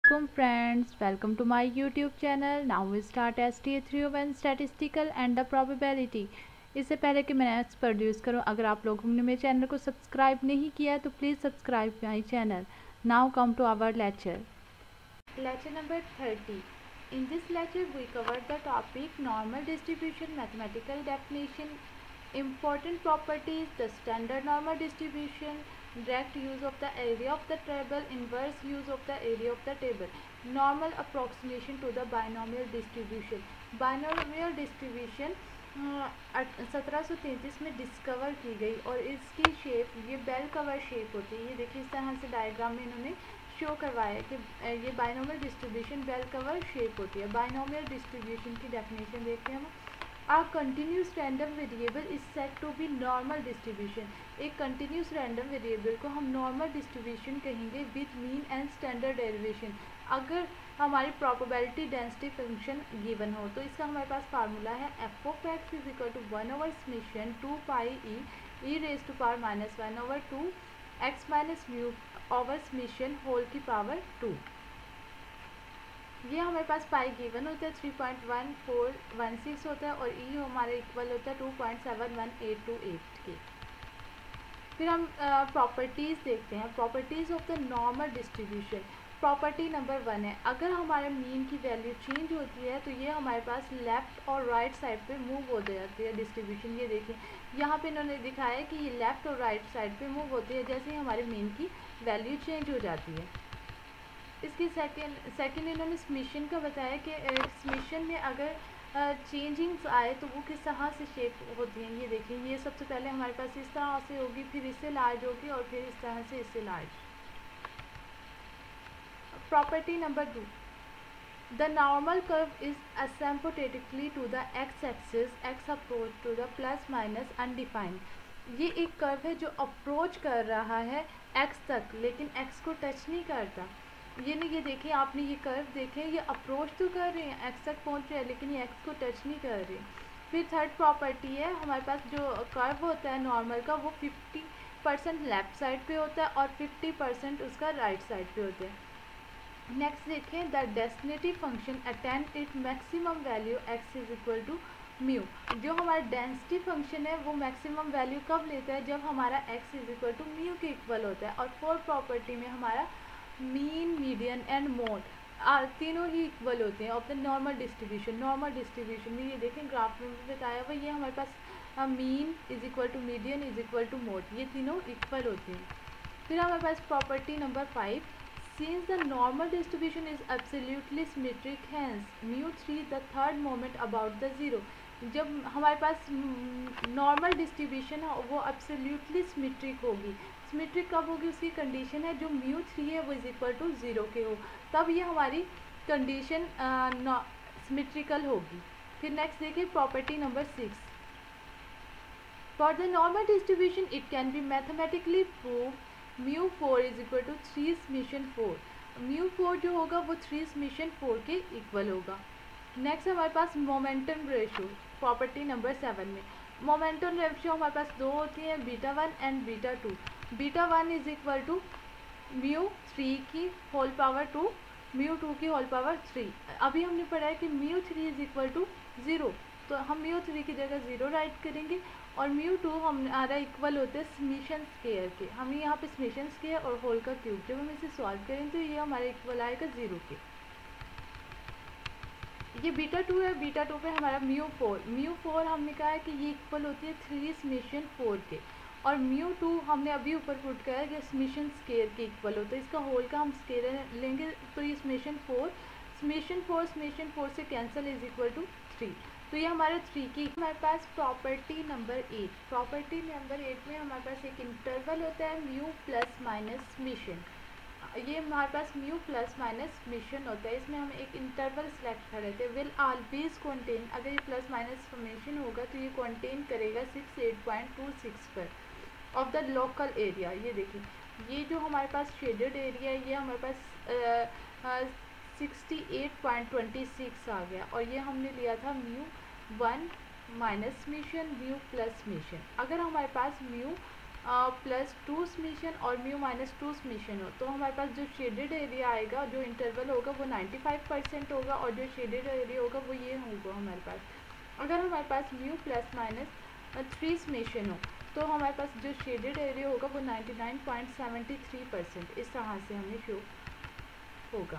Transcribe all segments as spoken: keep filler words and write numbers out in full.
Welcome friends, welcome to my YouTube channel. Now we start S T A three oh one Statistical and the Probability. इससे पहले कि मैं next produce करूँ, अगर आप लोगों ने मेरे चैनल को सब्सक्राइब नहीं किया है तो please subscribe my channel. Now come to our lecture. Lecture number thirty. In this lecture we covered the topic normal distribution, mathematical definition, important properties, the standard normal distribution, direct use of the area of the table, inverse use of the area of the table, normal approximation to the binomial distribution. Binomial distribution सत्रह सौ तैंतीस में discover की गई और इसकी shape ये bell curve shape होती है. ये देखिए इस तरह से डायग्राम में इन्होंने शो करवाया कि ये binomial distribution bell curve shape होती है. बाइनोमियल डिस्ट्रीब्यूशन की डेफिनेशन देखते हैं हम. A continuous random variable is said to be normal distribution. एक continuous random variable को हम normal distribution कहेंगे with mean and standard derivation. अगर हमारी probability density function given हो तो इसका हमारे पास फार्मूला है f of x is equal to one over summation two pi e e raised to power minus one over two x minus mu over summation whole की power two. ये हमारे पास पाई given होता है three point one four one six होता है और e हमारे equal होता है two point seven one eight two eight के. फिर हम प्रॉपर्टीज़ देखते हैं. Properties of the normal distribution. Property number one है, अगर हमारे मीन की वैल्यू चेंज होती है तो ये हमारे पास लेफ़्ट और राइट साइड पे मूव हो जाती है डिस्ट्रीब्यूशन. ये देखिए यहाँ पे इन्होंने दिखाया है कि ये लेफ़्ट और राइट साइड पे मूव होती है जैसे ही हमारे मीन की वैल्यू चेंज हो जाती है. इसकी सेकेंड सेकेंड इन्होंने समेशन का बताया कि समेशन में अगर चेंजिंग्स आए तो वो किस तरह से शेप होती हैं. ये देखिए ये सबसे पहले हमारे पास इस तरह से होगी, फिर इससे लार्ज होगी और फिर इस तरह से इससे large. Property number two. The normal curve is asymptotically to the x axis, x approach to the plus minus undefined. ये एक कर्व है जो अप्रोच कर रहा है एक्स तक लेकिन एक्स को टच नहीं करता. ये नहीं, ये देखिए आपने ये कर्व देखे, ये अप्रोच तो कर रहे हैं, एक्स तक पहुंच रहे हैं लेकिन ये एक्स को टच नहीं कर रहे. फिर थर्ड प्रॉपर्टी है हमारे पास जो कर्व होता है नॉर्मल का वो फिफ्टी परसेंट लेफ्ट साइड पे होता है और फिफ्टी परसेंट उसका राइट साइड पे होता है. नेक्स्ट देखें द डेस्टिनेटिव function attend it maximum value x is equal to mu. जो हमारा डेंसिटी फंक्शन है वो मैक्सिमम वैल्यू कब लेता है, जब हमारा x is equal to mu के इक्वल होता है. और फोर्थ प्रॉपर्टी में हमारा मीन, मीडियन एंड मोड तीनों ही इक्वल होते हैं of the normal distribution. Normal distribution में ये देखें ग्राफ में बताया हुआ ये हमारे पास mean is equal to median is equal to mode, ये तीनों इक्वल होते हैं. फिर हमारे पास property number five. Since the normal distribution is absolutely symmetric hence mu three the third moment about the zero. जब हमारे पास नॉर्मल डिस्ट्रीब्यूशन है वो एब्सोल्युटली सिमेट्रिक होगी. सिमेट्रिक कब होगी, उसकी कंडीशन है जो म्यू थ्री है वो इज इक्वल टू ज़ीरो के हो, तब ये हमारी कंडीशन सिमेट्रिकल होगी. फिर नेक्स्ट देखिए property number six. For the normal distribution it can be mathematically prove mu four is equal to three summation four. Mu four जो होगा वो थ्री समेशन फोर के इक्वल होगा. नेक्स्ट हमारे पास momentum ratio. Property number seven में momentum ratio हमारे पास दो होती हैं, beta one and beta two. Beta one is equal to mu three की whole power two, mu two की होल पावर थ्री. अभी हमने पढ़ा है कि mu three is equal to zero, तो हम म्यू थ्री की जगह ज़ीरो राइट करेंगे और म्यू टू हमारा इक्वल होते हैं समेशन स्क्वायर के. हमें यहाँ पे समेशन स्क्वायर और होल का क्यूब, जब हम इसे सॉल्व करें तो ये हमारा इक्वल आएगा ज़ीरो के. ये बीटा टू है, बीटा टू पे हमारा म्यू फोर. म्यू फोर हमने कहा है कि ये इक्वल होती है थ्री समेशन फोर के और म्यू टू हमने अभी ऊपर पुट किया है कि समेशन स्क्वायर के इक्वल होता है. इसका होल का हम स्क्वायर लेंगे तो ये summation four summation four summation four से cancel is equal to three, तो ये हमारे थ्री की. हमारे पास property number eight. Property number eight में हमारे पास एक इंटरवल होता है म्यू प्लस माइनस समेशन. ये हमारे पास म्यू प्लस माइनस समेशन होता है, इसमें हम एक इंटरवल सेलेक्ट कर रहे थे. विल ऑलवेज कंटेन, अगर ये प्लस माइनस समेशन होगा तो ये कंटेन करेगा six eight point two six per of the local area. ये देखिए ये जो हमारे पास शेडेड एरिया है ये हमारे पास sixty eight point twenty six आ गया और ये हमने लिया था mu one minus summation mu plus summation. अगर हमारे पास म्यू प्लस टू समीशन और म्यू माइनस टू समीशन हो, तो हमारे पास जो शेडेड एरिया आएगा, जो इंटरवल होगा वो नाइन्टी फाइव परसेंट होगा, और जो शेडेड एरिया होगा वो ये होगा हमारे पास। अगर हमारे पास mu plus minus three summation हो, तो हमारे पास जो शेडेड एरिया होगा वो ninety nine point seventy three percent इस तरह से हमें शो होगा।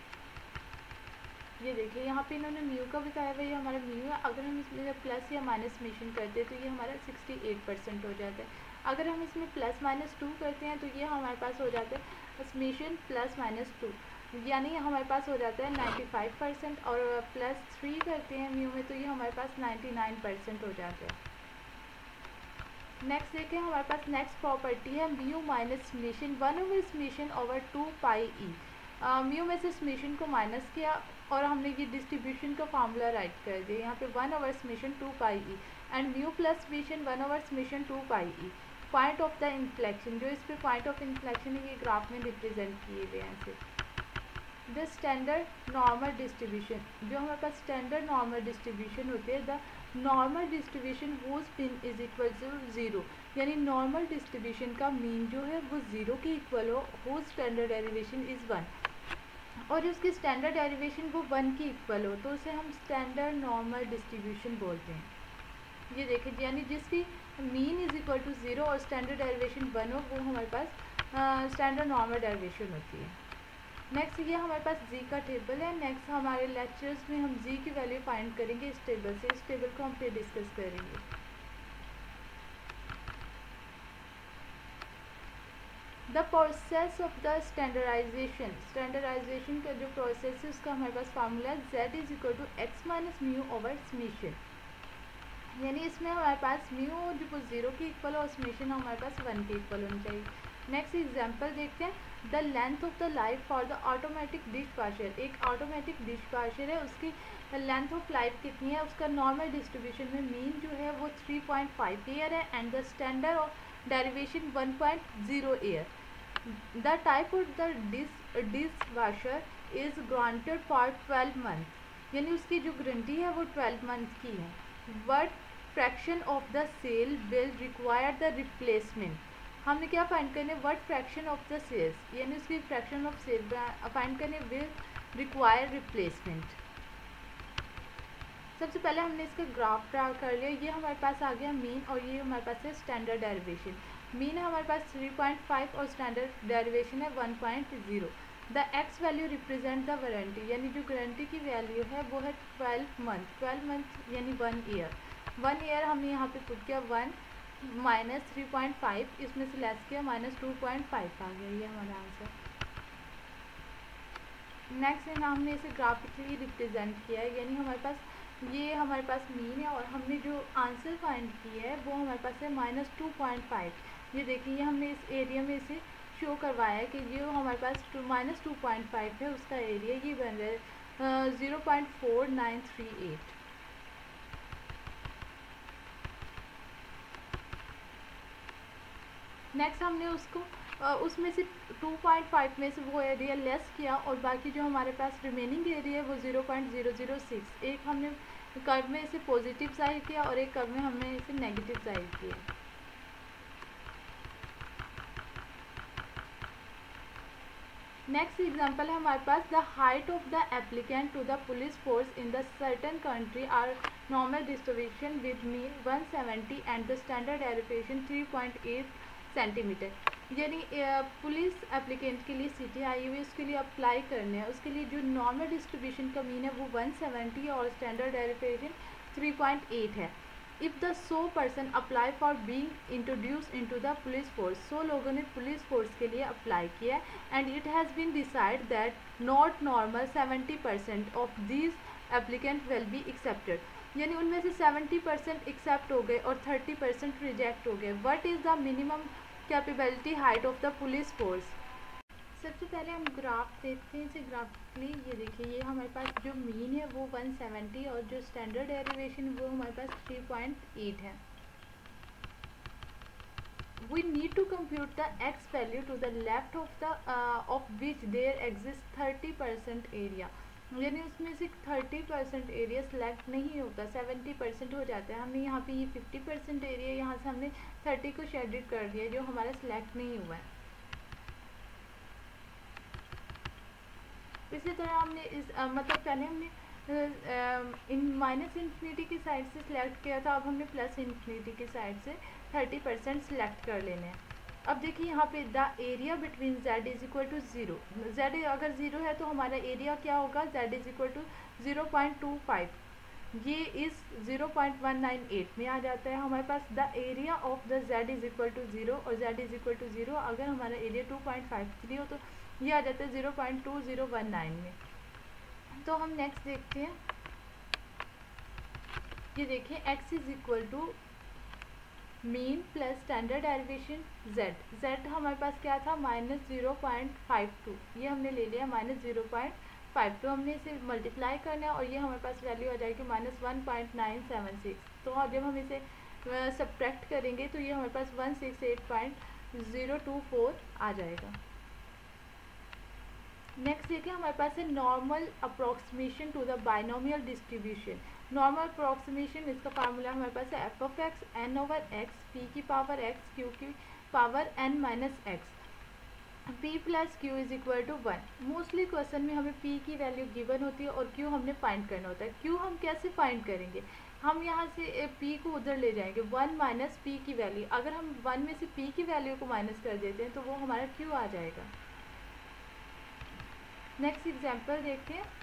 ये देखिए यहाँ पे इन्होंने म्यू का बताया हुआ, ये हमारा म्यू है। अगर हम इसमें जब प्लस या माइनस समीशन करते हैं तो ये हमारा सिक्सटी एट परसेंट हो जाता है। अगर हम इसमें प्लस माइनस टू करते हैं तो ये हमारे पास हो जाता है समीशन प्लस माइनस टू, यानी हमारे पास हो जाता है नाइन्टी फाइव परसेंट, और प्लस थ्री करते हैं म्यू में तो ये हमारे पास नाइन्टी नाइन परसेंट हो जाता है। नेक्स्ट देखें, हमारे पास नेक्स्ट प्रॉपर्टी है mu minus summation one over summation over two pi e. Mu में से समीशन को माइनस किया और हमने ये डिस्ट्रीब्यूशन का फार्मूला राइट कर दिया यहाँ पे one over summation two pi e and mu plus summation one over summation two pi e. Point of the inflection, जो इस पे पॉइंट ऑफ इन्फ्लेक्शन है ये ग्राफ में रिप्रेजेंट किए गए हैं ऐसे। द स्टैंडर्ड नॉर्मल डिस्ट्रीब्यूशन, जो हमारे पास स्टैंडर्ड नॉर्मल डिस्ट्रीब्यूशन होती है, the normal distribution whose mean is equal to zero, यानी नॉर्मल डिस्ट्रीब्यूशन का मीन जो है वो ज़ीरो के इक्वल हो, whose standard derivation is one, और उसकी स्टैंडर्ड डेरिवेशन वो वन की इक्वल हो, तो उसे हम स्टैंडर्ड नॉर्मल डिस्ट्रीब्यूशन बोलते हैं। ये देखिए, यानी जिसकी mean is equal to zero और स्टैंडर्ड डेरिवेशन वन हो, वो हमारे पास स्टैंडर्ड नॉर्मल डेरिवेशन होती है। नेक्स्ट ये हमारे पास जी का टेबल है। नेक्स्ट हमारे लेक्चर्स में हम जी की वैल्यू फाइंड करेंगे इस टेबल से। इस टेबल को हम फिर डिस्कस करेंगे। The process of the standardization, standardization का जो प्रोसेस है उसका हमारे पास फार्मूला है Z is equal to x minus mu over summation, यानी इसमें हमारे पास म्यू जो ज़ीरो की इक्वल और समीशन हमारे पास वन की इक्वल होनी चाहिए। नेक्स्ट एग्जांपल देखते हैं, the length of the life for the automatic dish washer. एक ऑटोमेटिक डिश वॉशर है, उसकी लेंथ ऑफ लाइफ कितनी है, उसका नॉर्मल डिस्ट्रीब्यूशन में मीन जो है वो थ्री पॉइंट फाइव ईयर है and the standard of derivation one point zero year. The type of the dish dish washer is granted for twelve month, यानी उसकी जो गारंटी है वो ट्वेल्व मंथ की है। What fraction of the sale will require the replacement, हमने क्या find करने, what fraction of the sales, यानी उसकी फ्रैक्शन ऑफ सेल फाइंड करने विल रिक्वायर रिप्लेसमेंट। सबसे पहले हमने इसका ग्राफ ड्रा कर लिया। ये हमारे पास आ गया मीन और ये हमारे पास है स्टैंडर्ड डेरिवेशन। मीन है हमारे पास थ्री पॉइंट फाइव और स्टैंडर्ड डेरिवेशन है one point zero. The x value represent the warranty, यानी जो गारंटी की वैल्यू है वो है ट्वेल्व मंथ। ट्वेल्व मंथ यानी वन ईयर। वन ईयर हमने यहाँ पे पुट किया one minus three point five, इसमें से लेस किया माइनस टू पॉइंट फाइव आ गया, ये हमारा आंसर। नेक्स्ट है ना, हमने इसे ग्राफिकली रिप्रेजेंट किया है, यानी हमारे पास ये हमारे पास मीन है और हमने जो आंसर फाइंड किया है वो हमारे पास है माइनस टू पॉइंट फाइव। ये देखिए, ये हमने इस एरिया में इसे शो करवाया है कि ये हमारे पास two minus two point five है, उसका एरिया ये बन रहा है zero point four nine three eight. Next हमने उसको uh, उसमें से टू पॉइंट फाइव में से वो एरिया लेस किया और बाकी जो हमारे पास रिमेनिंग एरिया है वो zero point zero zero six. एक हमने कर्व में इसे पॉजिटिव ज़ाहिर किया और एक कर्व में हमने इसे नेगेटिव ज़ाहिर किया। नेक्स्ट एग्जांपल है हमारे पास, the height of the applicant to the police force in the certain country are normal distribution with mean one seventy and the standard derivation three point eight centimetre. यानी police applicant के लिए सीटी आई हुई उसके लिए अप्लाई करने हैं, उसके लिए जो नॉर्मल डिस्ट्रीब्यूशन का मीन है वो वन सेवेंटी और standard derivation three point eight है। इफ़ द सो person apply for being introduce into the police force, सौ लोगों ने पुलिस फोर्स के लिए अप्लाई किया and it has been decide that not normal seventy percent of these applicant will be accepted, यानी उनमें से सेवेंटी परसेंट एक्सेप्ट हो गए और थर्टी परसेंट रिजेक्ट हो गए। What is the minimum capability height of the police force. सबसे पहले हम ग्राफ देखते हैं इसे ग्राफिकली। ये देखिए, ये हमारे पास जो मीन है वो वन सेवेंटी और जो स्टैंडर्ड डेरिवेशन वो हमारे पास थ्री पॉइंट एट है। We need to compute the x value to the left of the uh, of which there exists thirty percent area. यानी उसमें से थर्टी परसेंट एरिया सिलेक्ट नहीं होता, सेवेंटी परसेंट हो जाता है। हमने यहाँ पे ये फिफ्टी परसेंट एरिया यहाँ से हमने थर्टी को शेडेड कर दिया जो हमारा सिलेक्ट नहीं हुआ है। इसी तरह हमने इस आ, मतलब पहले हमने इन माइनस इन्फिनिटी की साइड से सिलेक्ट किया था, अब हमने प्लस इन्फिनिटी की साइड से थर्टी परसेंट सिलेक्ट कर लेने हैं। अब देखिए यहाँ पे the area between z is equal to zero, z अगर ज़ीरो है तो हमारा एरिया क्या होगा, z is equal to zero point two five, ये इस zero point one nine eight में आ जाता है हमारे पास। The area of the z is equal to zero और z is equal to zero, अगर हमारा area two point five three हो तो ये आ जाता है zero point two zero one nine में। तो हम नेक्स्ट देखते हैं, ये देखिए x is equal to mean plus standard derivation z, z हमारे पास क्या था minus zero point five two, ये हमने ले लिया minus zero point five two, हमने इसे मल्टीप्लाई करना है और ये हमारे पास वैल्यू आ जाएगी minus one point nine seven six. तो जब हम इसे सब्ट्रैक्ट करेंगे तो ये हमारे पास one six eight point zero two four आ जाएगा। नेक्स्ट देखिए हमारे पास है normal approximation to the binomial distribution. Normal approximation, इसका फार्मूला हमारे पास है F of X N over X P की पावर एक्स क्यू की power N minus X, P plus Q is equal to one. Mostly question में हमें P की value given होती है और क्यू हमने फाइंड करना होता है। क्यू हम कैसे फाइंड करेंगे, हम यहाँ से पी को उधर ले जाएंगे, वन माइनस पी की वैल्यू, अगर हम वन में से पी की वैल्यू को माइनस कर देते हैं तो वो हमारा क्यू आ जाएगा। नेक्स्ट एग्जाम्पल देखते हैं,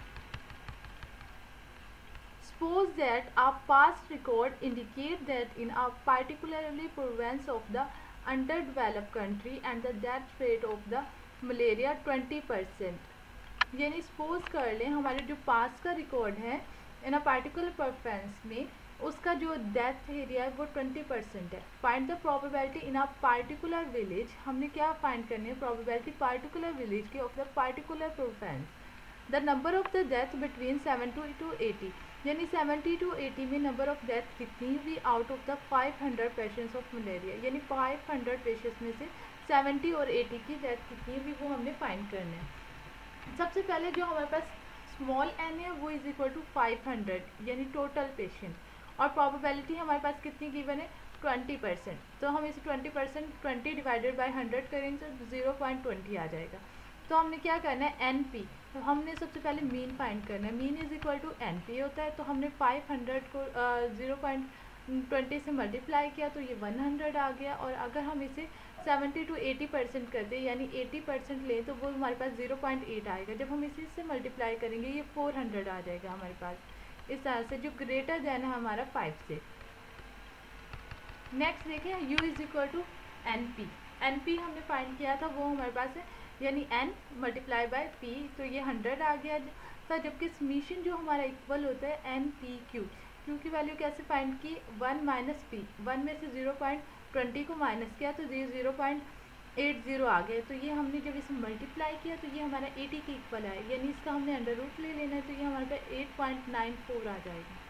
suppose that a past record indicate that in a particularly province of the underdeveloped country and the death rate of the malaria twenty percent. यानी सपोज कर लें हमारे जो पास्ट का रिकॉर्ड है इन अ पार्टिकुलर प्रोविंस में, उसका जो डेथ एरिया है वो ट्वेंटी परसेंट है। Find the probability in a particular village, हमने क्या फाइंड करनी है, प्रोबेबिलिटी पार्टिकुलर विलेज की of the particular province. The number of the death between seventy to eighty, यानी सेवेंटी टू एटी में नंबर ऑफ डेथ कितनी हुई out of the five hundred patients of malaria, यानी five hundred patients में से seventy और eighty की death कितनी हुई वो हमने फाइंड करना है। सबसे पहले जो हमारे पास स्मॉल एन है वो is equal to five hundred यानी टोटल पेशेंट, और प्रोबेबिलिटी हमारे पास कितनी गिवन है ट्वेंटी परसेंट। तो हम इसे twenty percent twenty divided by hundred करेंगे तो ज़ीरो पॉइंट ट्वेंटी आ जाएगा। तो हमने क्या करना है एन पी, तो हमने सबसे पहले मीन फाइंड करना है, mean is equal to N P होता है। तो हमने फाइव हंड्रेड को ज़ीरो पॉइंट ट्वेंटी से मल्टीप्लाई किया तो ये वन हंड्रेड आ गया, और अगर हम इसे सेवेंटी टू एटी परसेंट कर दें यानी एटी परसेंट लें तो वो हमारे पास ज़ीरो पॉइंट एट आएगा। जब हम इसी से मल्टीप्लाई करेंगे ये फोर हंड्रेड आ जाएगा हमारे पास। इस तरह से जो ग्रेटर देन है हमारा फाइव से। नेक्स्ट देखें u is equal to N P, N P हमने फाइंड किया था वो हमारे पास है यानी n मल्टीप्लाई बाय p, तो ये हंड्रेड आ गया था। जबकि समीशन जो हमारा इक्वल होता है एन पी क्यू, क्यू की वैल्यू कैसे फाइंड की, वन माइनस पी, वन में से ज़ीरो पॉइंट ट्वेंटी को माइनस किया तो ये ज़ीरो पॉइंट एट ज़ीरो आ गया। तो ये हमने जब इसे मल्टीप्लाई किया तो ये हमारा एटी के इक्वल आया, यानी इसका हमने अंडर रूट ले लेना है तो ये हमारे पास एट पॉइंट नाइन फोर आ जाएगा।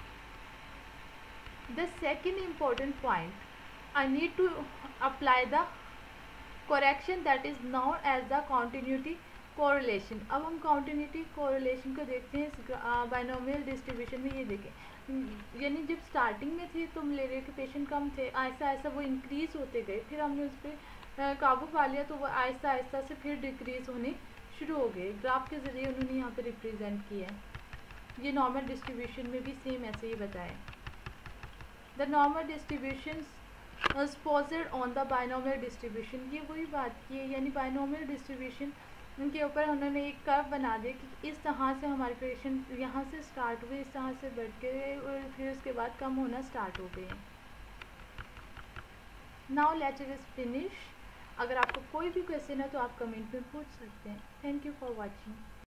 The second important point, I need to apply the correction that is known as the continuity correlation। अब हम continuity correlation को देखते हैं इस बाइनोमियल डिस्ट्रीब्यूशन में। ये देखें यानी जब स्टार्टिंग में थे तो मलेरिया के पेशेंट कम थे, आहिस्ता आहिस्ता वो इंक्रीज़ होते गए, फिर हमने उस पर काबू पा लिया तो वो आहिस्ता आहिस्ता से फिर डिक्रीज़ होने शुरू हो गए। ग्राफ के ज़रिए उन्होंने यहाँ पे रिप्रेजेंट किया है। ये नॉर्मल डिस्ट्रीब्यूशन में भी सेम ऐसे ही बताया। The normal distribution supposed on the binomial distribution, ये वही बात की है, यानी बाइनोमियल डिस्ट्रीब्यूशन उनके ऊपर उन्होंने एक कर्व बना दिया कि इस तरह से हमारे पेशेंट यहाँ से स्टार्ट हुए, इस तरह से बढ़ के और फिर उसके बाद कम होना स्टार्ट हो गए। Now lecture is finish. अगर आपको कोई भी क्वेश्चन है तो आप कमेंट में पूछ सकते हैं। Thank you for watching.